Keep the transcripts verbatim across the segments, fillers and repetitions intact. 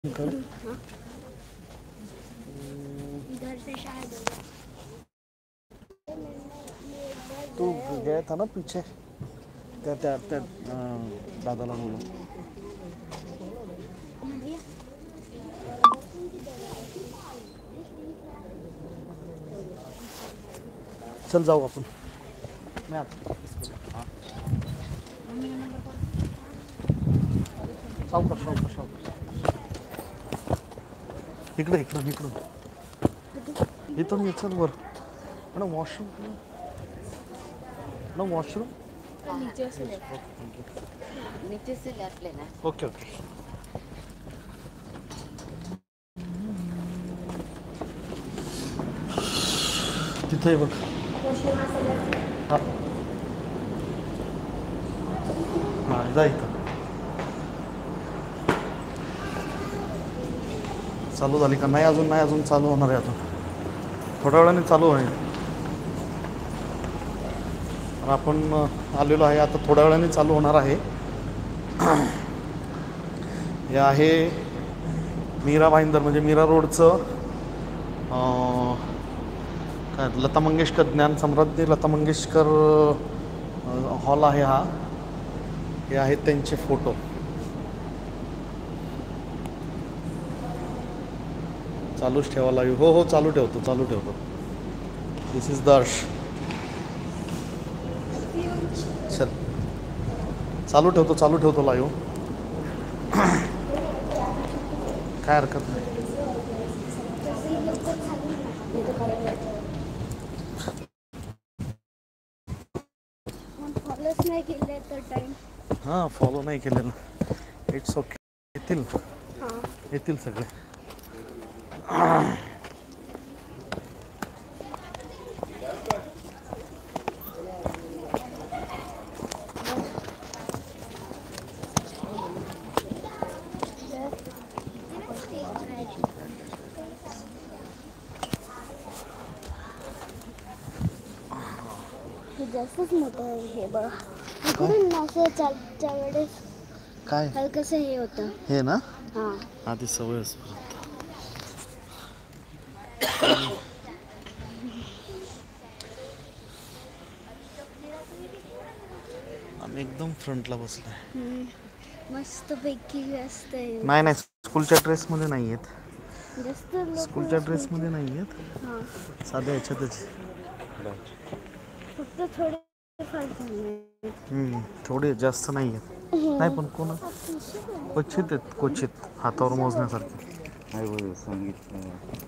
कर इधर से शायद तू गया था ना पीछे त्या त्या त्या अं, दादाला बोलून चल जाऊ आपण मी आता हां सावकाश सावकाश सावकाश इकडे इकडं इकडं इथून ये चल वर ना वॉशरूम ना वॉशरूम नीचे से ले नीचे से लेफ्ट लेना ओके ओके तिथे आहे बघ हां हां जा इथं चालू झाली का नाही अजून नाही अजून चालू होणार आहे अजून थोड्या वेळाने चालू होईल आपण आलेलो आहे आता थोड्या वेळाने चालू होणार आहे हे आहे मीरा भाईंदर म्हणजे मीरा रोडचं काय लता मंगेशकर ज्ञान सम्राज्ञी लता मंगेशकर हॉल आहे हा हे आहेत त्यांचे फोटो चालूच ठेवा लाईव्ह हो हो चालू ठेवतो चालू ठेवतो दिस इज दर्श चल चालू ठेवतो चालू ठेवतो लाईव्ह काय हरकत नाही फॉलोच नाही केले तर टाइम हां फॉलो नाही केलेलं इट्स ओके येतील हां येतील सगळे हे जास्तच मोठं आहे हे बघा इकडून असं चालच्या वेळेस काय हलकंसं हे होतं हे ना हां आधी सवयच आम्ही एकदम फ्रंटला बसलोय मस्त पैकी असते नाही नाही स्कूलच्या ड्रेसमध्ये नाही आहेत जास्त लोक स्कूलच्या ड्रेसमध्ये नाही आहेत हां साध्या ह्याच्यातच फक्त थोडे फार झाले हम्म, थोडे जास्त नाही आहेत नाही पण कोण क्वचित आहेत क्वचित हातावर मोजण्यासारखे काय बोल सांगितलं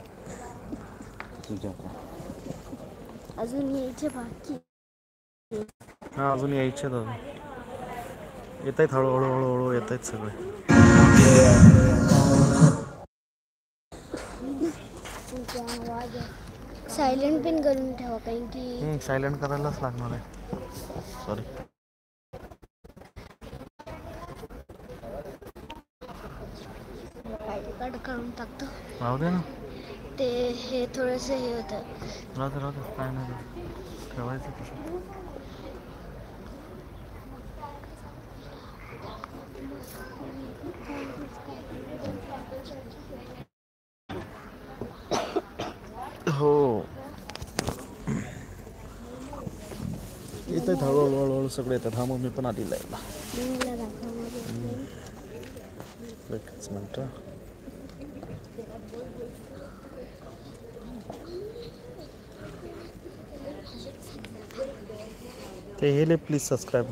सुजाता अजून यायचे बाकी हां अजून यायचे दादा येत आहेत हळूहळू हळूहळू येत आहेत सगळे सायलेंट पिन करून ठेवा कारण की सायलेंट करायलाच लागणार आहे सॉरी आय डी कार्ड काढून टाकतो राहू दे ना ते हे थोडंसं हे होतं राहू दे राहू दे काय नाही राहू ठेवायचं तसं हो येत आहेत हळूहळू हळूहळू सगळे येतात हा मग मी पण आधी लाईव्हला मला दाखवणार एकच मिनटं ते हे ले प्लीज सबस्क्राईब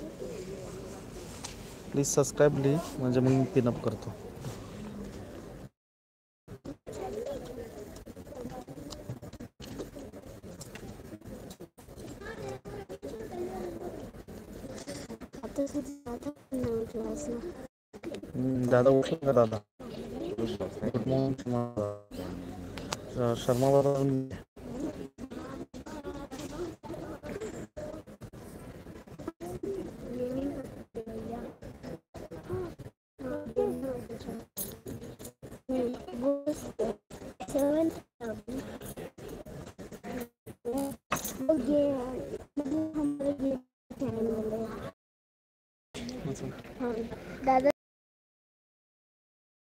प्लीज सबस्क्राईब ली म्हणजे मग मी पिनअप करतो आता सुद्धा नाही क्लास ना हम्म, दादा उठला का दादा गुड मॉर्निंग शर्मा दादा